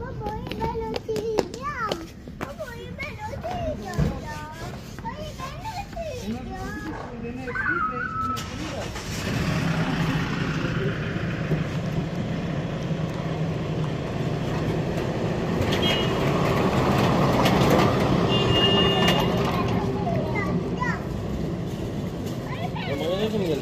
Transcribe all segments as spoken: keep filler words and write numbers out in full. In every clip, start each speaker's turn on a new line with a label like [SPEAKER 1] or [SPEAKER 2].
[SPEAKER 1] Babayı ben öteceğim. Babayı ben öteceğim ya. Babayı ben öteceğim.
[SPEAKER 2] Bana nereden geldin?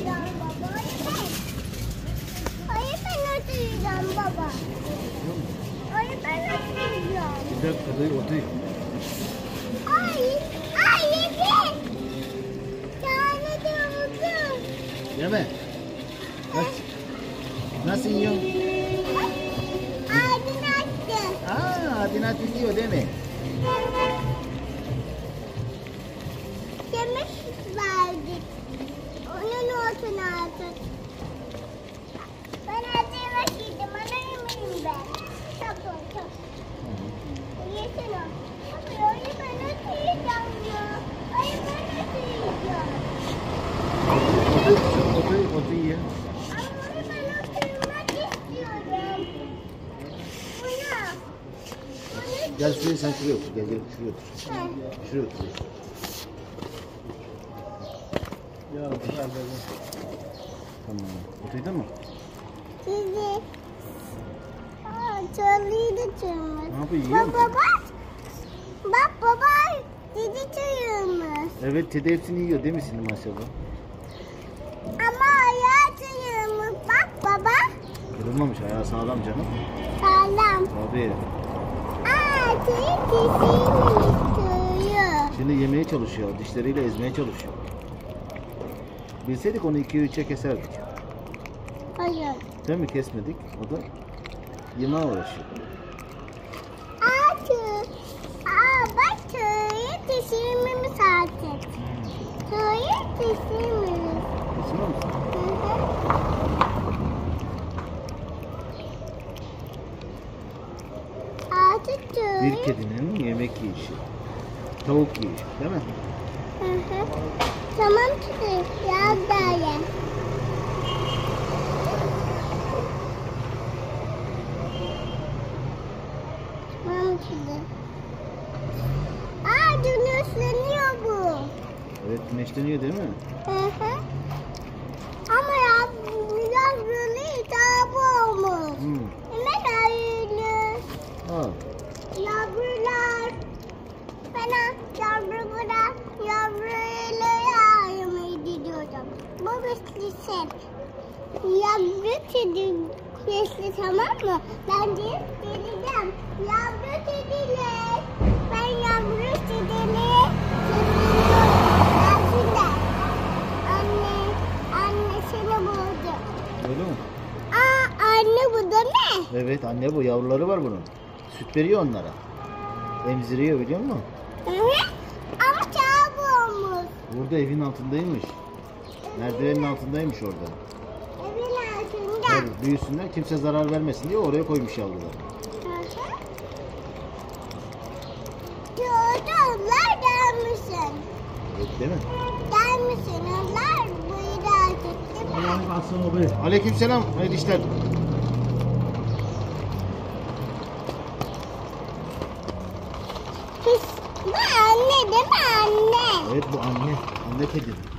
[SPEAKER 1] Hayır ben öteceğim baba. Hayır ben öteceğim.
[SPEAKER 2] Bir dakika dayı otur.
[SPEAKER 1] Ay, ay yedi. Tane de oldu.
[SPEAKER 2] Yeme. Nasıl, nasıl yiyorsun?
[SPEAKER 1] Ağzını açtı.
[SPEAKER 2] Aa, Adina yiyor değil mi?
[SPEAKER 1] Yemek verdik. Onun olsun artık. Ben her yemek yedim. Ana yemeğim ben. Çok çok. Yesin o. Ama öyle ben öteyeceğim ya. Ay ben öteyeceğim.
[SPEAKER 2] Otur, otur, otur yiyor.
[SPEAKER 1] Ama onu ben öteymek istiyorum. Buna. Bunu
[SPEAKER 2] Gel şuraya sen şuraya otur. Gel gel şuraya otur.
[SPEAKER 1] Ben.
[SPEAKER 2] Şuraya otur. Ya otur. Tamam. Oturdun mu?
[SPEAKER 1] Sizi. Aa, çöllüğü de çığırmış.
[SPEAKER 2] Ne yapıyor, yiyor
[SPEAKER 1] Baba
[SPEAKER 2] musun?
[SPEAKER 1] bak. Bak baba. Sizi çığırmış.
[SPEAKER 2] Evet, Teddy hepsini yiyor değil mi senin maşallah?
[SPEAKER 1] Ama ayağı çığırmış. Bak baba.
[SPEAKER 2] Kırılmamış, ayağı sağlam canım.
[SPEAKER 1] Sağlam.
[SPEAKER 2] Tabii.
[SPEAKER 1] Aa, senin dişini çığırıyor.
[SPEAKER 2] Şimdi yemeye çalışıyor, dişleriyle ezmeye çalışıyor. Bilseydik onu ikiye üçe keserdik.
[SPEAKER 1] Hayır.
[SPEAKER 2] Değil mi? Kesmedik. O da yemeğe uğraşıyor.
[SPEAKER 1] Aa, çığ. Aa, bak çığırıyor dişimi artık. Çığırıyor dişimi.
[SPEAKER 2] Kesin musun?
[SPEAKER 1] Hı hı. Artık çığırıyor.
[SPEAKER 2] Bir kedinin yemek yiyişi. Tavuk yiyişi, değil mi?
[SPEAKER 1] Hı hı. Tamam kızım. Biraz daha ye. Tamam kızım. Aa, güneşleniyor bu.
[SPEAKER 2] Evet, güneşleniyor değil mi?
[SPEAKER 1] Hı hı. Ama ya biraz böyle hitap olmuş.
[SPEAKER 2] Hmm.
[SPEAKER 1] Hemen ayrılır.
[SPEAKER 2] Aa,
[SPEAKER 1] Yavrular. Bana yavrulara yavrulara ayırmayı gidiyorum. Bu beslisi. Yavru kedi besli, tamam mı? Ben de geleceğim. Yavru kediler. Ben yavru kedileri seviyorum. Gelsinler. Anne, anne seni buldu.
[SPEAKER 2] öyle mi?
[SPEAKER 1] Aa, anne bu da ne?
[SPEAKER 2] Evet, anne bu. Yavruları var bunun. Süt veriyor onlara. Emziriyor biliyor musun?
[SPEAKER 1] Hı hı. Ama çabuk olmuş.
[SPEAKER 2] Burada evin altındaymış. Merdivenin altındaymış orada.
[SPEAKER 1] Evin altında.
[SPEAKER 2] Tabii, büyüsünler, kimse zarar vermesin diye oraya koymuş yavruları.
[SPEAKER 1] Hı hı. Çocuklar gelmişsin.
[SPEAKER 2] Evet, değil mi?
[SPEAKER 1] Gelmişsin. Onlar buydu artık değil mi?
[SPEAKER 2] Aleykümselam. Hayırlı işler.
[SPEAKER 1] Pis. Bu anne değil mi anne?
[SPEAKER 2] Evet, bu anne. Anne kedi.